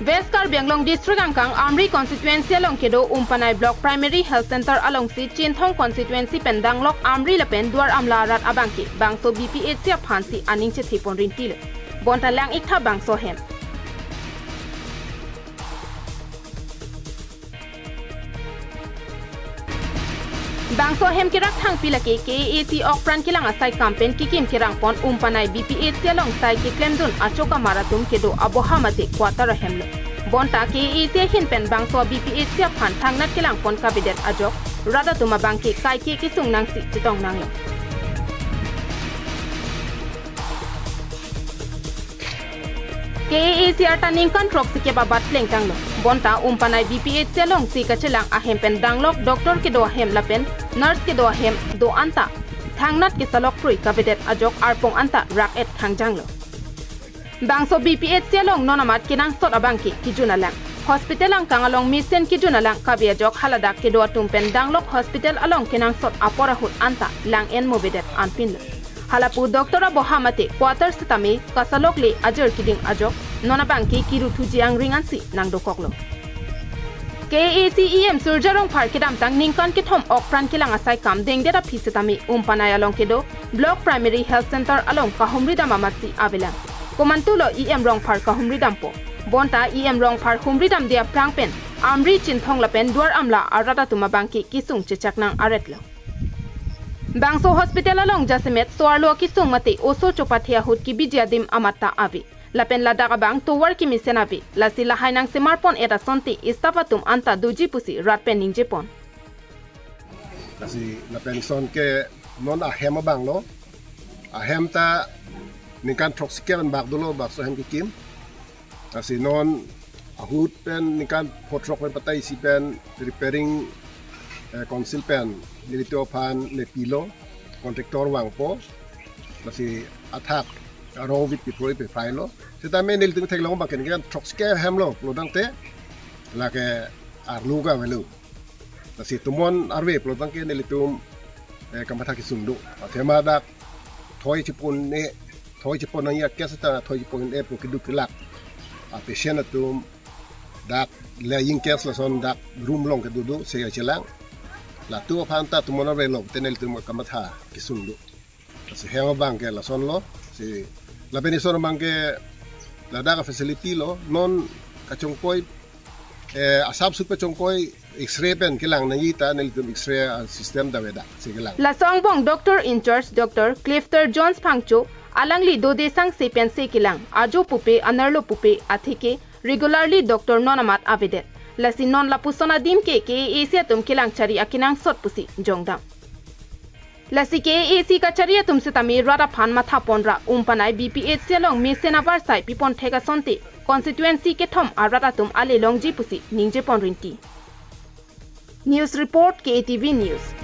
West Karbi Anglong District Angkang Amri Constituency along Kedo Umpanai Block Primary Health Center along si Chinthong Constituency Pendang Lok Amri Lapen Duar Amla Rat Abangki Bangso BPHC Aphansi Aning Chithipon Rintile Bonta Lang Ikha Bangso Hem Bangso Hem Kirak Thang Pilake KAAC Okpran Kilang Asai Campaign Kikim Kirang Pon Umpanai BPHC along Sai Kiklemdun Achoka Maratum Kedo Abohamate Kwatara Hemlo Bonta KAAC Hinpen Bangso BPHC Aphan Thangnat Kilang Pon Kabidet Ajok Rada Tuma Bangki Kai Kisung Nangsi Chitong Nanglo KAAC Artaning Control Sike Babat Lengkanglo Bonta Umpanai BPHC along si Kachilang Ahempen Danglok Doctor Kedo Hem Lapen Nurse Kedo Hem Do Anta Thangnat Kisalok Prui Kabidet Ajok Arpong Anta Rak Et Thangjanglo Bangso BPHC along Nonamat Kenangsot Abangki Kijunalang Hospital Angkang along Misen Kijunalang Kabiajok Haladak Kedo Tumpen Danglok Hospital along Kenangsot Aporahut Anta Lang En Mobidet Anpinlo Halapu Dr. Abohamate Quarter Sitami Kasalokli Ajar Kiding Ajok Nonabangki Kiru Tujiang Ringansi Nangdokoklo KAAC EM Surjarong Parkidam Tang Ningkan Kithom Okpran Kilang Asai Kam Dengdera Pisitami Umpanai along Kedo Block Primary Health Center along Kahumridam Amatsi Avilang Komantulo EM Rong Park Kahumridam Po Bonta EM Rong Park Humridam Dia Prangpen Amri Chinthong Lapen Duar Amla Arata Tumabangki Kisung Chichaknang Aretlo Bangso Hospital along Jasimet Soarlo Kisung Mate Oso Chopathia Hut Ki Bijiadim Amata Avi Lapen Ladakabang Tuwar Ki Misenavi Lasi Lahainang Semarpon Eta Sonti Istapatum Anta Duji Pusi Ratpen Ningjepon Lasi Lapen Son ke non ahem abang lo ahem ta Ningkan Troxiker Bagdolo Bakso Hem Kikim Lasi non Ahut pen Ningkan Potrok Pen Patai Si Pen Repairing Konsil Pen Nilito Pan Lepilo Kontraktor Wangpo Lasi Atak Arong Vit Pipuri Pipailo Sitame Nilitung Teglong Bakin Kan Troxiker Hemlo Plodangte Lake Arluga Velu Lasi Tumon Arve Plodangke Nilitum Kamataki Sundu Atemadak Toy Chipun Ne Toy Chipon Naya Kesata Toy Chipon Ne Pukidukilak Patient Atum Dak Laying Kes Son Dak Room Long Kedudu Saya Chelang La tua panta tu mona relok tenel tu kamatha kisundu si hema banke la son lo si la benison banke la daga facility lo non kachongkoi asab super chongkoi x-ray pen kilang na yita nel tu x-ray system da weda si kilang la songbong doctor in charge Dr. Clifton Jones Pangcho alangli do desang se pen se kilang ajo pupe anarlo pupe athike regularly Dr. Nonamat Avidet Lasi non la pusona dim ke KAAC atum kilang chari akinang sot pusi jongdam Lasi KAAC ka chari atum sitami rara phan matha ponra Umpanai BPHC along Mesen Avarsai Pipon Thega Sonte constituency ke thom arata tum ale longji pusi ningje pon rinti News report KTV News